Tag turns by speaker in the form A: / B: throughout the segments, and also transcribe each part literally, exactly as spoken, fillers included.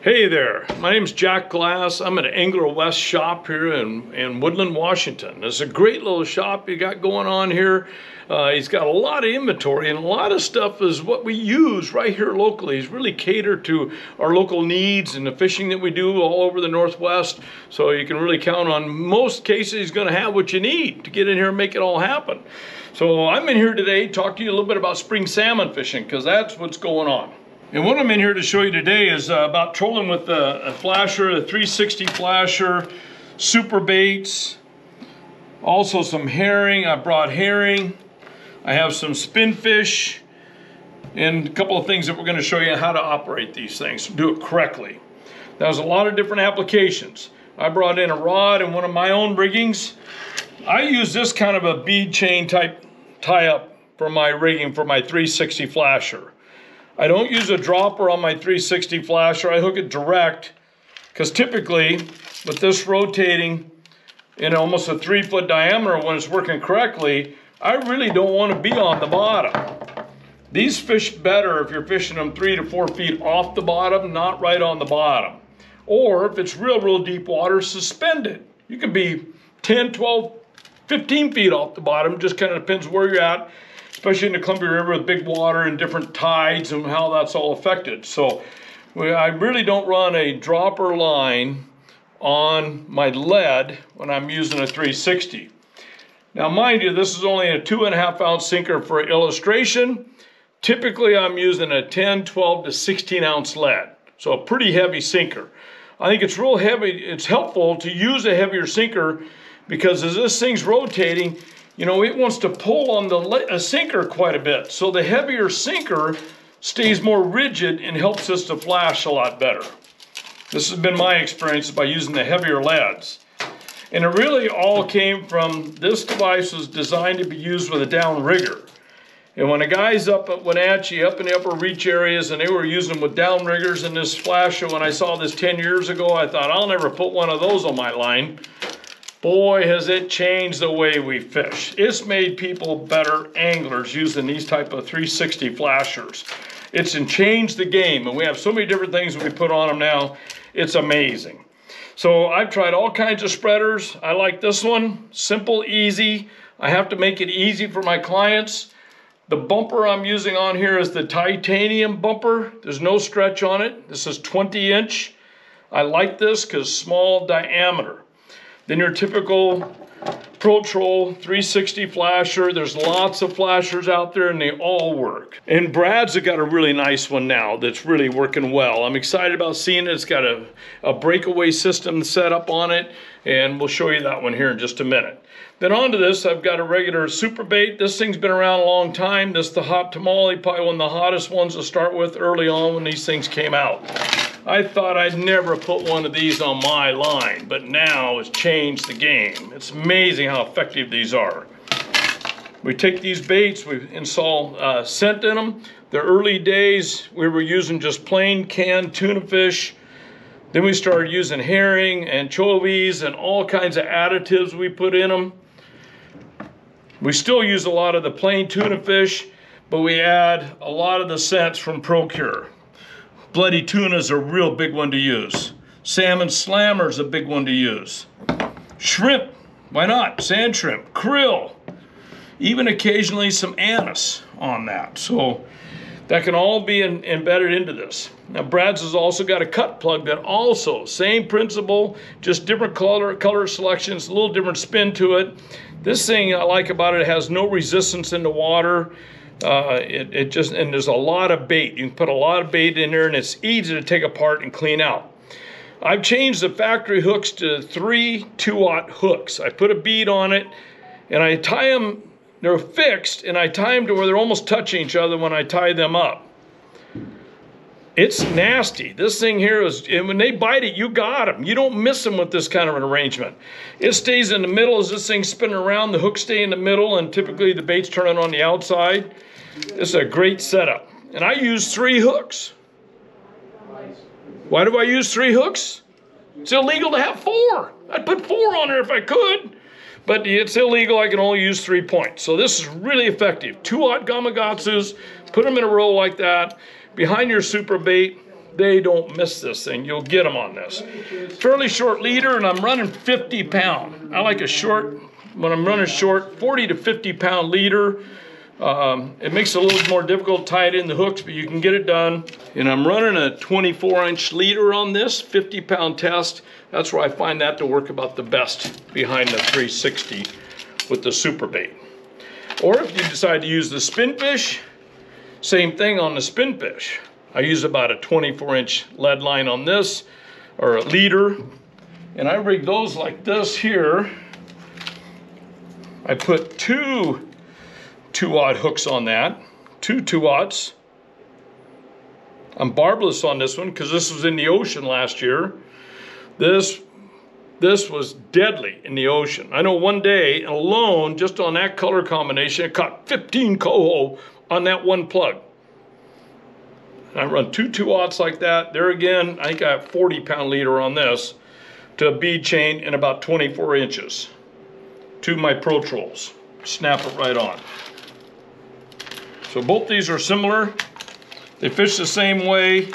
A: Hey there, my name's Jack Glass. I'm at Angler West shop here in, in Woodland, Washington. It's a great little shop you got going on here. Uh, he's got a lot of inventory, and a lot of stuff is what we use right here locally. He's really catered to our local needs and the fishing that we do all over the Northwest. So you can really count on most cases he's gonna have what you need to get in here and make it all happen. So I'm in here today to talk to you a little bit about spring salmon fishing, because that's what's going on. And what I'm in here to show you today is uh, about trolling with a, a flasher, a three sixty flasher, super baits, also some herring. I brought herring. I have some spinfish, and a couple of things that we're going to show you how to operate these things, do it correctly. There's a lot of different applications. I brought in a rod and one of my own riggings. I use this kind of a bead chain type tie-up for my rigging for my three sixty flasher. I don't use a dropper on my three sixty flasher. I hook it direct, because typically with this rotating in almost a three foot diameter when it's working correctly, I really don't want to be on the bottom. These fish better if you're fishing them three to four feet off the bottom, not right on the bottom. Or if it's real, real deep water, suspended. You can be ten, twelve, fifteen feet off the bottom, just kind of depends where you're at, especially in the Columbia River with big water and different tides and how that's all affected. So I really don't run a dropper line on my lead when I'm using a three sixty. Now mind you, this is only a two and a half ounce sinker for illustration. Typically I'm using a ten, twelve to sixteen ounce lead. So a pretty heavy sinker. I think it's real heavy, it's helpful to use a heavier sinker, because as this thing's rotating, you know, it wants to pull on the uh, sinker quite a bit. So the heavier sinker stays more rigid and helps us to flash a lot better. This has been my experience by using the heavier leads. And it really all came from, this device was designed to be used with a down rigger. And when the guys up at Wenatchee, up in the upper reach areas, and they were using them with down riggers and this flasher, when I saw this ten years ago, I thought, I'll never put one of those on my line. Boy, has it changed the way we fish. It's made people better anglers using these type of three sixty flashers. It's changed the game, and we have so many different things that we put on them now. It's amazing. So I've tried all kinds of spreaders. I like this one, simple, easy. I have to make it easy for my clients. The bumper I'm using on here is the titanium bumper. There's no stretch on it. This is twenty inch. I like this because small diameter. Then your typical Pro Troll three sixty flasher. There's lots of flashers out there and they all work. And Brad's got a really nice one now that's really working well. I'm excited about seeing it. It's got a, a breakaway system set up on it, and we'll show you that one here in just a minute. Then onto this, I've got a regular super bait. This thing's been around a long time. This is the Hot Tamale, probably one of the hottest ones to start with early on when these things came out. I thought I'd never put one of these on my line, but now it's changed the game. It's amazing how effective these are. We take these baits, we install uh, scent in them. The early days, we were using just plain canned tuna fish. Then we started using herring, anchovies, and all kinds of additives we put in them. We still use a lot of the plain tuna fish, but we add a lot of the scents from Procure. Bloody tuna is a real big one to use. Salmon slammer is a big one to use. Shrimp, why not? Sand shrimp, krill, even occasionally some anise on that. So that can all be in, embedded into this. Now Brad's has also got a cut plug that also, same principle, just different color, color selections, a little different spin to it. This thing I like about it, it has no resistance in the water. Uh, it, it just, and there's a lot of bait. You can put a lot of bait in there, and it's easy to take apart and clean out. I've changed the factory hooks to three two-aught hooks. I put a bead on it, and I tie them, they're fixed, and I tie them to where they're almost touching each other when I tie them up. It's nasty. This thing here is, and when they bite it, you got them. You don't miss them with this kind of an arrangement. It stays in the middle as this thing's spinning around. The hooks stay in the middle, and typically the bait's turning on the outside. This is a great setup. And I use three hooks. Why do I use three hooks? It's illegal to have four. I'd put four on there if I could, but it's illegal. I can only use three points. So this is really effective. Two-aught Gamakatsus, put them in a row like that. Behind your super bait, they don't miss this thing. You'll get them on this. Fairly short leader, and I'm running fifty pound. I like a short, when I'm running short, forty to fifty pound leader. Um, it makes it a little more difficult to tie it in the hooks, but you can get it done. And I'm running a twenty-four inch leader on this, fifty pound test. That's where I find that to work about the best behind the three sixty with the super bait. Or if you decide to use the spin fish, same thing on the spin fish. I use about a twenty-four inch lead line on this, or a leader, and I rig those like this here. I put two two-aught hooks on that, two two-aughts. I'm barbless on this one because this was in the ocean last year. This, this was deadly in the ocean. I know one day alone, just on that color combination, I caught fifteen coho on that one plug. And I run two two-aughts like that. There again, I think I have forty pound leader on this to a bead chain in about twenty-four inches to my Pro Trolls. Snap it right on. So both these are similar. They fish the same way.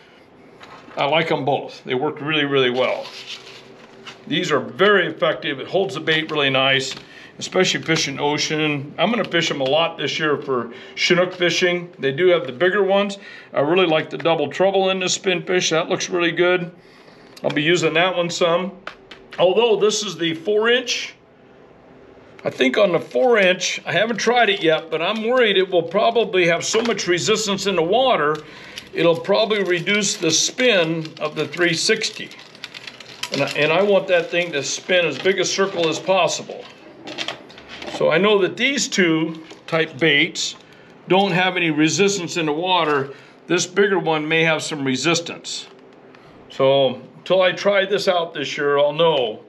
A: I like them both. They work really, really well. These are very effective. It holds the bait really nice, especially fishing ocean. I'm gonna fish them a lot this year for Chinook fishing. They do have the bigger ones. I really like the double trouble in this spin fish. That looks really good. I'll be using that one some. Although this is the four inch, I think on the four inch, I haven't tried it yet, but I'm worried it will probably have so much resistance in the water, it'll probably reduce the spin of the three sixty. And I, and I want that thing to spin as big a circle as possible. So I know that these two type baits don't have any resistance in the water. This bigger one may have some resistance. So until I try this out this year, I'll know.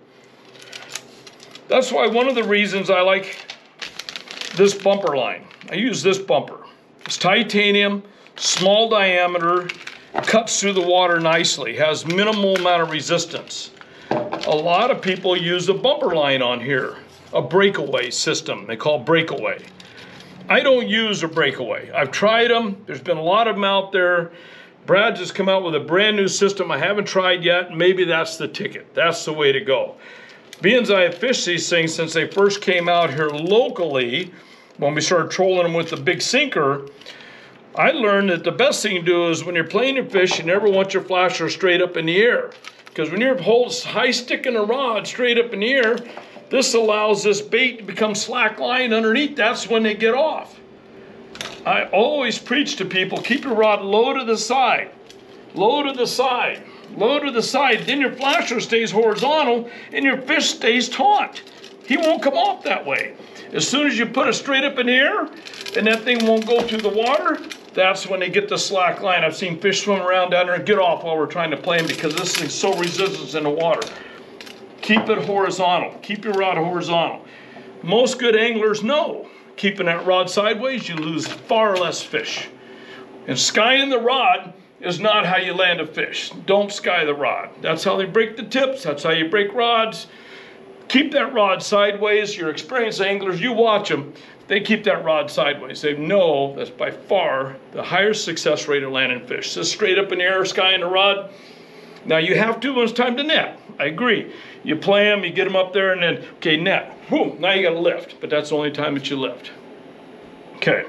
A: That's why one of the reasons I like this bumper line. I use this bumper. It's titanium, small diameter, cuts through the water nicely, has minimal amount of resistance. A lot of people use a bumper line on here, a breakaway system they call breakaway. I don't use a breakaway. I've tried them. There's been a lot of them out there. Brad just come out with a brand new system I haven't tried yet. Maybe that's the ticket. That's the way to go. Being as I have fished these things since they first came out here locally, when we started trolling them with the big sinker, I learned that the best thing to do is when you're playing your fish, you never want your flasher straight up in the air. Because when you're holding high sticking a rod straight up in the air, this allows this bait to become slack line underneath. That's when they get off. I always preach to people, keep your rod low to the side, low to the side. Low to the side, then your flasher stays horizontal and your fish stays taut. He won't come off that way. As soon as you put it straight up in the air and that thing won't go through the water, that's when they get the slack line. I've seen fish swim around down there and get off while we're trying to play them because this thing's so resistant in the water. Keep it horizontal. Keep your rod horizontal. Most good anglers know keeping that rod sideways, you lose far less fish. And skying the rod is not how you land a fish. Don't sky the rod. That's how they break the tips. That's how you break rods. Keep that rod sideways. Your experienced anglers, you watch them, they keep that rod sideways. They know that's by far the higher success rate of landing fish. Just straight up in the air, skying the rod. Now you have to when it's time to net. I agree. You play them, you get them up there, and then, okay, net. Boom, now you got to lift. But that's the only time that you lift. Okay.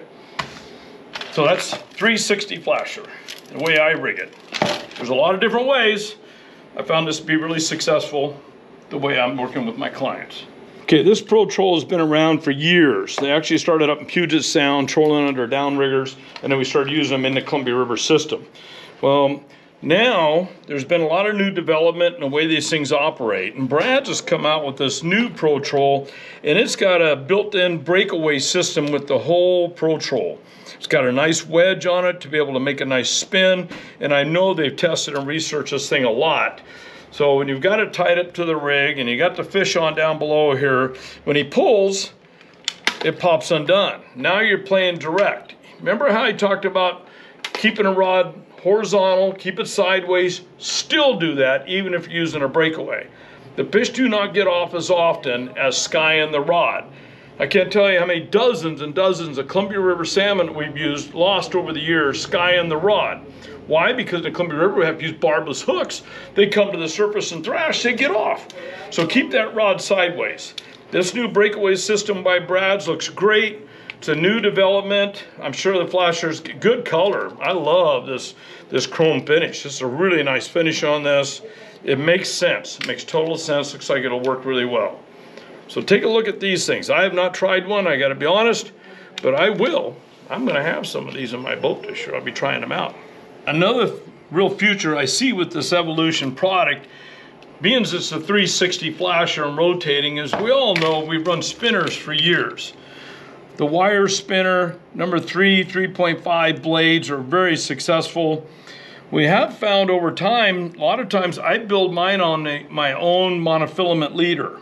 A: So that's three sixty flasher, the way I rig it. There's a lot of different ways. I found this to be really successful the way I'm working with my clients. Okay, this Pro Troll has been around for years. They actually started up in Puget Sound, trolling under downriggers, and then we started using them in the Columbia River system. Well, now there's been a lot of new development in the way these things operate. And Brad just come out with this new Pro Troll, and it's got a built-in breakaway system with the whole Pro Troll. It's got a nice wedge on it to be able to make a nice spin, and I know they've tested and researched this thing a lot. So when you've got it tied up to the rig and you got the fish on down below here, when he pulls, it pops undone. Now you're playing direct. Remember how I talked about keeping a rod horizontal, keep it sideways, still do that even if you're using a breakaway. The fish do not get off as often as skying the rod. I can't tell you how many dozens and dozens of Columbia River salmon we've used, lost over the years, skying the rod. Why? Because in the Columbia River we have to use barbless hooks. They come to the surface and thrash, they get off. So keep that rod sideways. This new breakaway system by Brad's looks great. It's a new development. I'm sure the flashers, good color. I love this, this chrome finish. This is a really nice finish on this. It makes sense, it makes total sense. Looks like it'll work really well. So take a look at these things. I have not tried one, I gotta be honest, but I will. I'm gonna have some of these in my boat this year. I'll be trying them out. Another real future I see with this Evolution product, being as it's a three sixty flasher and rotating, is we all know we've run spinners for years. The wire spinner, number three, three point five blades are very successful. We have found over time, a lot of times I build mine on a, my own monofilament leader.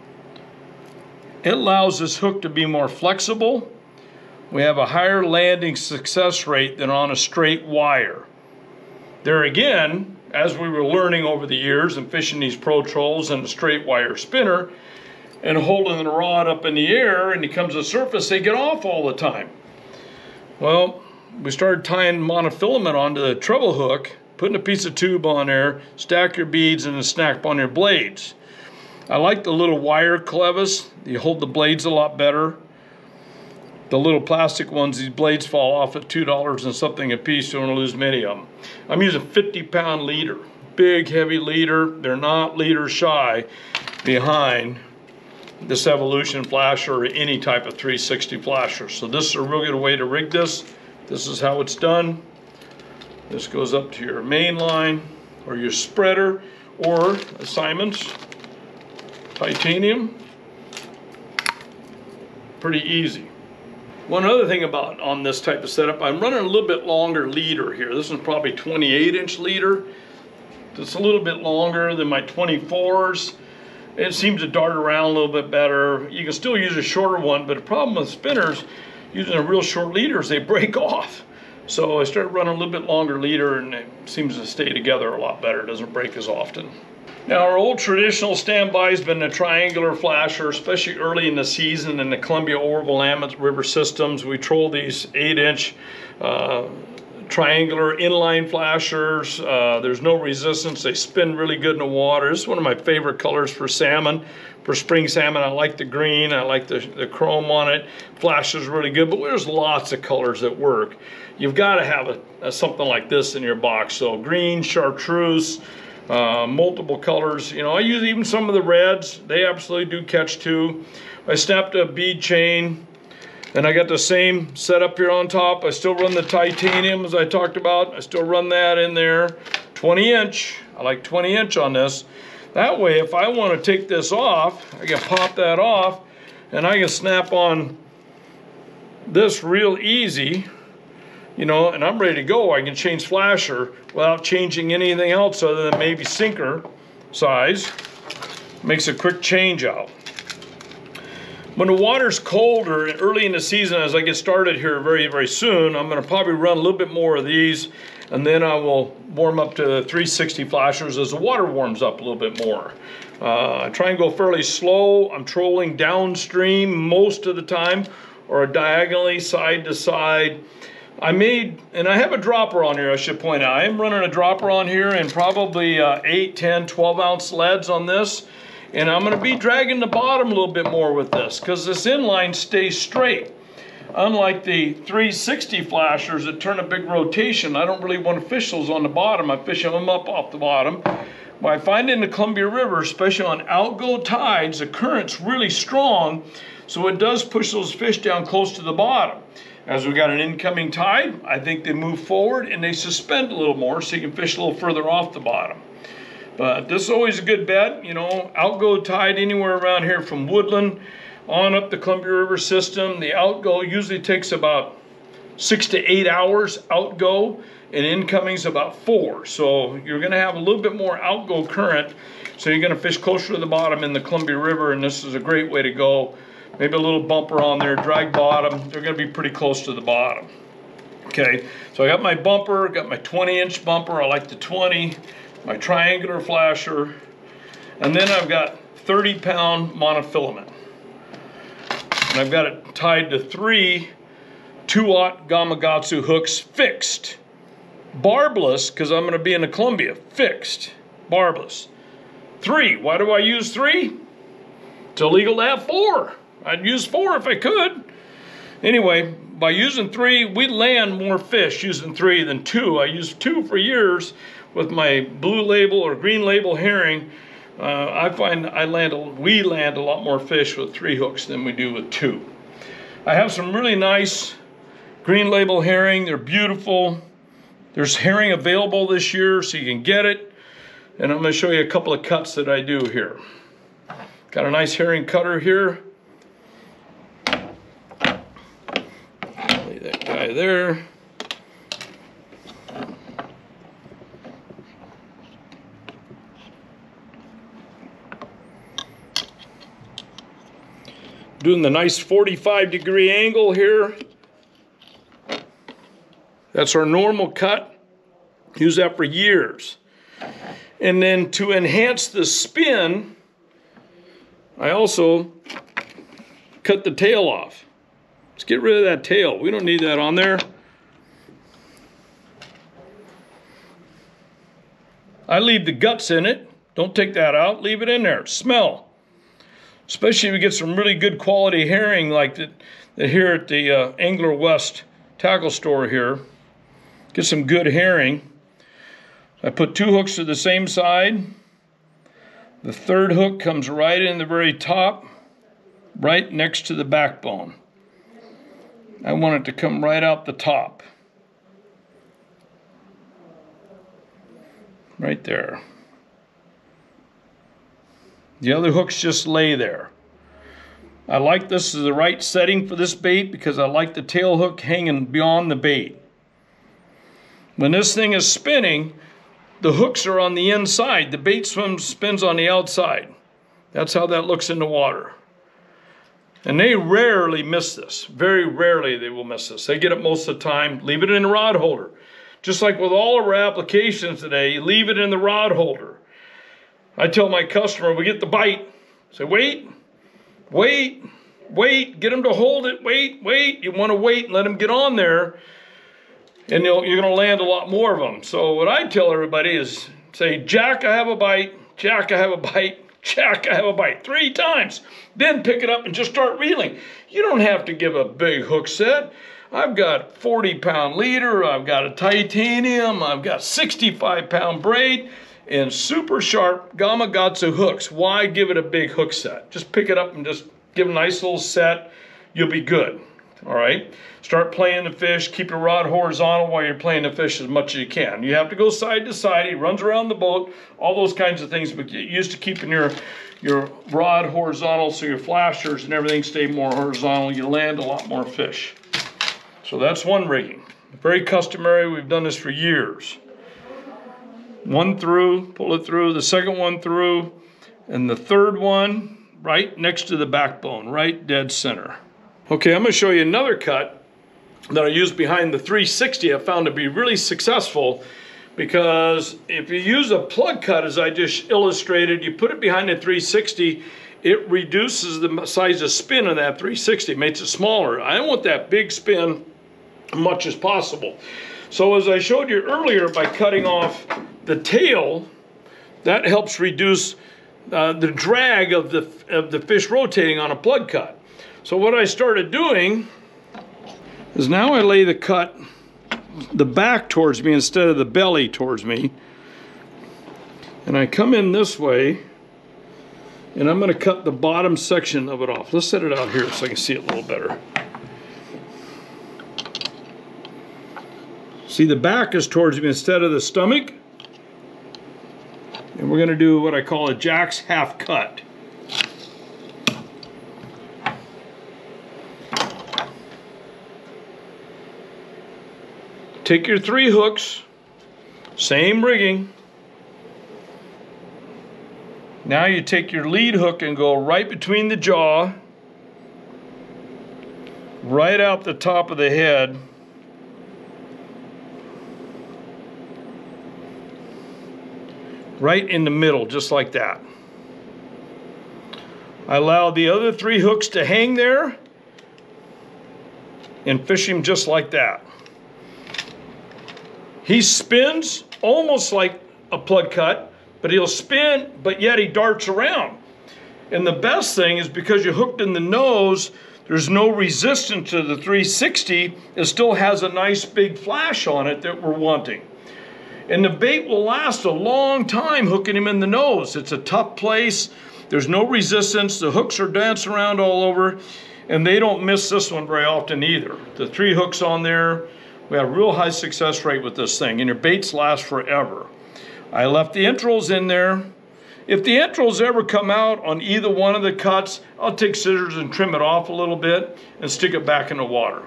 A: It allows this hook to be more flexible. We have a higher landing success rate than on a straight wire. There again, as we were learning over the years and fishing these Pro Trolls and the straight wire spinner, and holding the rod up in the air and he comes to the surface, they get off all the time. Well, we started tying monofilament onto the treble hook, putting a piece of tube on there, stack your beads and then snap on your blades. I like the little wire clevis. You hold the blades a lot better. The little plastic ones, these blades fall off at two dollars and something a piece, so you don't lose many of them. I'm using fifty pound leader, big heavy leader. They're not leader shy behind this Evolution flasher or any type of three sixty flasher. So this is a real good way to rig this. This is how it's done. This goes up to your main line or your spreader or a Simon's titanium. Pretty easy. One other thing about on this type of setup, I'm running a little bit longer leader here. This is probably twenty-eight inch leader. It's a little bit longer than my twenty-fours. It seems to dart around a little bit better. You can still use a shorter one, but the problem with spinners, using a real short leader, is they break off. So I started running a little bit longer leader and it seems to stay together a lot better. It doesn't break as often. Now our old traditional standby has been a triangular flasher, especially early in the season in the Columbia, Oroville, Willamette River systems. We troll these eight inch uh, triangular inline flashers. Uh, there's no resistance. They spin really good in the water. This is one of my favorite colors for salmon. For spring salmon, I like the green. I like the, the chrome on it. Flashes really good, but there's lots of colors that work. You've got to have a, a, something like this in your box. So green, chartreuse, uh, multiple colors. You know, I use even some of the reds. They absolutely do catch too. I snapped a bead chain. And I got the same setup here on top. I still run the titanium as I talked about. I still run that in there. twenty inch, I like twenty inch on this. That way, if I want to take this off, I can pop that off and I can snap on this real easy, you know, and I'm ready to go. I can change flasher without changing anything else other than maybe sinker size. Makes a quick change out. When the water's colder and early in the season, as I get started here very, very soon, I'm gonna probably run a little bit more of these, and then I will warm up to three sixty flashers as the water warms up a little bit more. Uh, I try and go fairly slow. I'm trolling downstream most of the time, or diagonally side to side. I made, and I have a dropper on here, I should point out. I am running a dropper on here and probably uh, eight, ten, twelve ounce leads on this. And I'm going to be dragging the bottom a little bit more with this because this inline stays straight. Unlike the three sixty flashers that turn a big rotation, I don't really want to fish those on the bottom. I fish them up off the bottom. But I find in the Columbia River, especially on outgo tides, the current's really strong, so it does push those fish down close to the bottom. As we got an incoming tide, I think they move forward and they suspend a little more so you can fish a little further off the bottom. But this is always a good bet, you know, outgo tide anywhere around here from Woodland on up the Columbia River system. The outgo usually takes about six to eight hours outgo, and incoming's about four. So you're gonna have a little bit more outgo current, so you're gonna fish closer to the bottom in the Columbia River, and this is a great way to go. Maybe a little bumper on there, drag bottom. They're gonna be pretty close to the bottom. Okay, so I got my bumper, got my twenty inch bumper. I like the twenty. My triangular flasher, and then I've got thirty pound monofilament. And I've got it tied to three two aught Gamakatsu hooks fixed. Barbless, because I'm going to be in the Columbia. Fixed. Barbless. Three. Why do I use three? It's illegal to have four. I'd use four if I could. Anyway, by using three, we land more fish using three than two. I used two for years with my blue label or green label herring. Uh, I find I land, a, we land a lot more fish with three hooks than we do with two. I have some really nice green label herring. They're beautiful. There's herring available this year, so you can get it. And I'm going to show you a couple of cuts that I do here. Got a nice herring cutter here. Lay that guy there. Doing the nice forty-five degree angle here. That's our normal cut. Use that for years. And then to enhance the spin, I also cut the tail off. Let's get rid of that tail. We don't need that on there. I leave the guts in it. Don't take that out. Leave it in there. Smell. Especially if you get some really good quality herring like that, that here at the uh, Angler West tackle store here. Get some good herring. I put two hooks to the same side. The third hook comes right in the very top, right next to the backbone. I want it to come right out the top. Right there. The other hooks just lay there. I like this as the right setting for this bait because I like the tail hook hanging beyond the bait. When this thing is spinning, the hooks are on the inside. The bait swim spins on the outside. That's how that looks in the water. And they rarely miss this. Very rarely they will miss this. They get it most of the time. Leave it in the rod holder. Just like with all of our applications today, you leave it in the rod holder. I tell my customer, we get the bite. Say, wait, wait, wait. Get them to hold it. Wait, wait. You want to wait and let them get on there. And you'll, you're going to land a lot more of them. So what I tell everybody is say, Jack, I have a bite. Jack, I have a bite. Jack, I have a bite. Three times. Then pick it up and just start reeling. You don't have to give a big hook set. I've got forty pound leader. I've got a titanium. I've got sixty-five pound braid and super sharp Gamakatsu hooks. Why give it a big hook set? Just pick it up and just give a nice little set. You'll be good. All right, start playing the fish. Keep your rod horizontal while you're playing the fish as much as you can. You have to go side to side. He runs around the boat, all those kinds of things, but get used to keeping your, your rod horizontal so your flashers and everything stay more horizontal. You land a lot more fish. So that's one rigging. Very customary. We've done this for years. One through, pull it through, the second one through, and the third one right next to the backbone, right dead center. Okay, I'm going to show you another cut that I use behind the three sixty. I found to be really successful because if you use a plug cut, as I just illustrated, you put it behind the three sixty, it reduces the size of spin of that three sixty, makes it smaller. I want that big spin as much as possible. So as I showed you earlier, by cutting off the tail, that helps reduce uh, the drag of the, of the fish rotating on a plug cut. So what I started doing is now I lay the cut, the back towards me instead of the belly towards me. And I come in this way, and I'm going to cut the bottom section of it off. Let's set it out here so I can see it a little better. See, the back is towards me instead of the stomach. And we're going to do what I call a Jack's half cut. Take your three hooks, same rigging. Now you take your lead hook and go right between the jaw, right out the top of the head. Right in the middle, just like that. I allow the other three hooks to hang there and fish him just like that. He spins almost like a plug cut, but he'll spin, but yet he darts around. And the best thing is because you're hooked in the nose, there's no resistance to the three sixty. It still has a nice big flash on it that we're wanting. And the bait will last a long time hooking him in the nose. It's a tough place. There's no resistance. The hooks are dancing around all over, and they don't miss this one very often either. The three hooks on there, we have a real high success rate with this thing, and your baits last forever. I left the entrails in there. If the entrails ever come out on either one of the cuts, I'll take scissors and trim it off a little bit and stick it back in the water.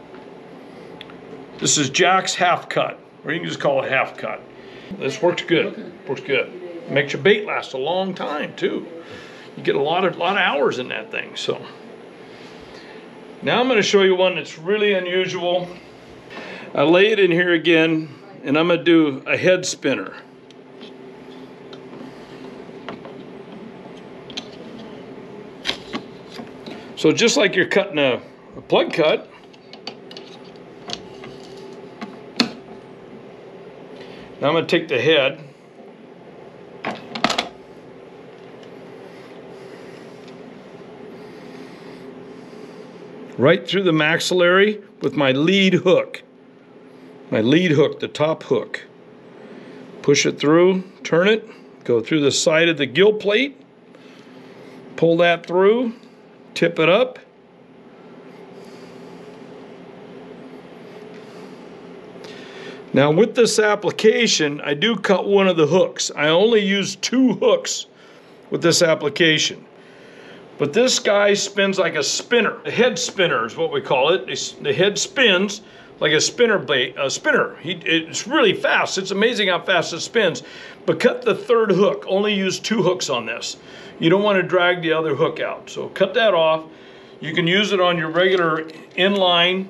A: This is Jack's half cut, or you can just call it half cut. This works good, works good. Makes your bait last a long time too. You get a lot of, lot of hours in that thing, so. Now I'm gonna show you one that's really unusual. I lay it in here again, and I'm gonna do a head spinner. So just like you're cutting a, a plug cut, now I'm going to take the head, right through the maxillary with my lead hook. My lead hook, the top hook. Push it through, turn it, go through the side of the gill plate, pull that through, tip it up. Now with this application, I do cut one of the hooks. I only use two hooks with this application. But this guy spins like a spinner. A head spinner is what we call it. The head spins like a spinner blade, a spinner. He, it's really fast. It's amazing how fast it spins. But cut the third hook. Only use two hooks on this. You don't want to drag the other hook out. So cut that off. You can use it on your regular inline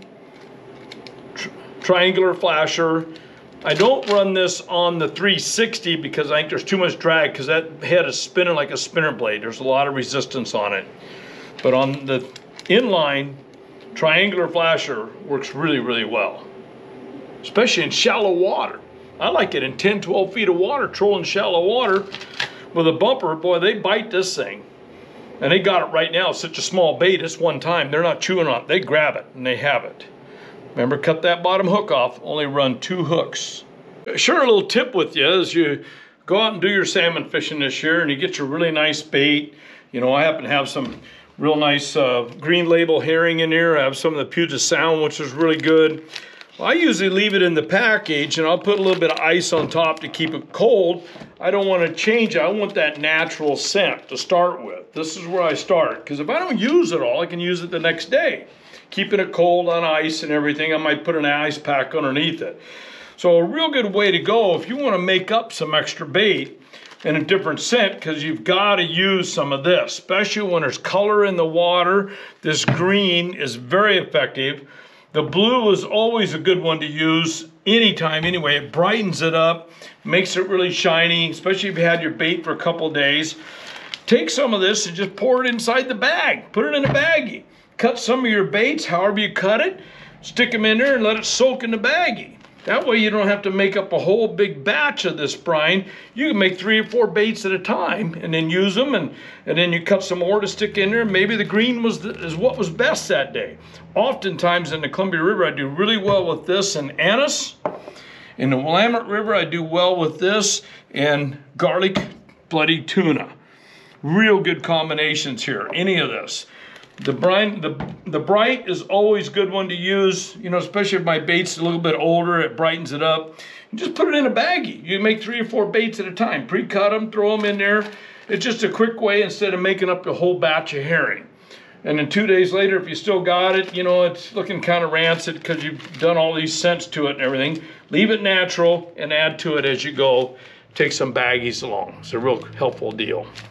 A: tr triangular flasher. I don't run this on the three sixty because I think there's too much drag because that head is spinning like a spinner blade. There's a lot of resistance on it. But on the inline triangular flasher works really, really well, especially in shallow water. I like it in ten, twelve feet of water, trolling shallow water with a bumper. Boy, they bite this thing. And they got it right now. It's such a small bait, it's one time. They're not chewing on it. They grab it and they have it. Remember, cut that bottom hook off. Only run two hooks. Share a little tip with you as you go out and do your salmon fishing this year and you get your really nice bait. You know, I happen to have some real nice uh, green label herring in here. I have some of the Puget Sound, which is really good. Well, I usually leave it in the package and I'll put a little bit of ice on top to keep it cold. I don't want to change it. I want that natural scent to start with. This is where I start, because if I don't use it all, I can use it the next day. Keeping it cold on ice and everything, I might put an ice pack underneath it. So a real good way to go if you want to make up some extra bait and a different scent, because you've got to use some of this, especially when there's color in the water. This green is very effective. The blue is always a good one to use anytime anyway. It brightens it up, makes it really shiny, especially if you had your bait for a couple days. Take some of this and just pour it inside the bag. Put it in a baggie. Cut some of your baits, however you cut it, stick them in there and let it soak in the baggie. That way you don't have to make up a whole big batch of this brine. You can make three or four baits at a time and then use them, and, and then you cut some more to stick in there. Maybe the green was the, is what was best that day. Oftentimes in the Columbia River, I do really well with this and anise. In the Willamette River, I do well with this and garlic bloody tuna. Real good combinations here, any of this. The brine, the, the bright is always a good one to use, you know, especially if my bait's a little bit older, it brightens it up. You just put it in a baggie. You make three or four baits at a time. Pre-cut them, throw them in there. It's just a quick way instead of making up the whole batch of herring. And then two days later, if you still got it, you know, it's looking kind of rancid because you've done all these scents to it and everything. Leave it natural and add to it as you go. Take some baggies along. It's a real helpful deal.